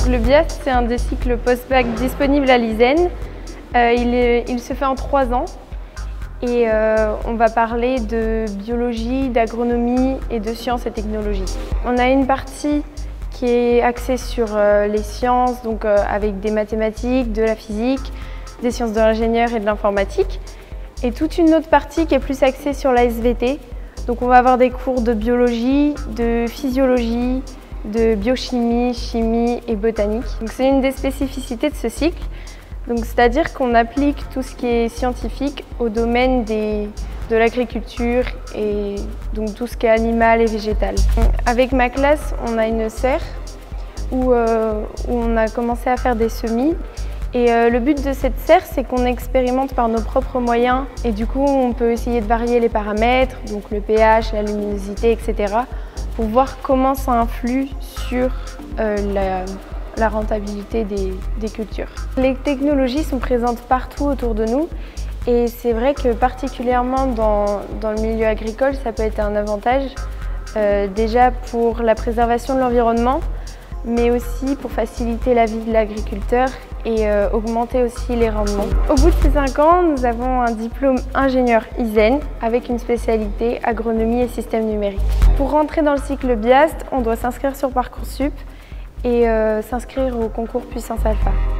Le BIAST, c'est un des cycles post-bac disponibles à l'ISEN. Il se fait en 3 ans et on va parler de biologie, d'agronomie et de sciences et technologies. On a une partie qui est axée sur les sciences, donc avec des mathématiques, de la physique, des sciences de l'ingénieur et de l'informatique. Et toute une autre partie qui est plus axée sur la SVT. Donc on va avoir des cours de biologie, de physiologie, de biochimie, chimie et botanique. C'est une des spécificités de ce cycle. C'est-à-dire qu'on applique tout ce qui est scientifique au domaine de l'agriculture et donc tout ce qui est animal et végétal. Avec ma classe, on a une serre où on a commencé à faire des semis. Et le but de cette serre, c'est qu'on expérimente par nos propres moyens et du coup, on peut essayer de varier les paramètres, donc le pH, la luminosité, etc. pour voir comment ça influe sur la rentabilité des cultures. Les technologies sont présentes partout autour de nous et c'est vrai que particulièrement dans le milieu agricole, ça peut être un avantage déjà pour la préservation de l'environnement, mais aussi pour faciliter la vie de l'agriculteur et augmenter aussi les rendements. Au bout de ces 5 ans, nous avons un diplôme ingénieur ISEN avec une spécialité agronomie et système numérique. Pour rentrer dans le cycle BIAST, on doit s'inscrire sur Parcoursup et s'inscrire au concours Puissance Alpha.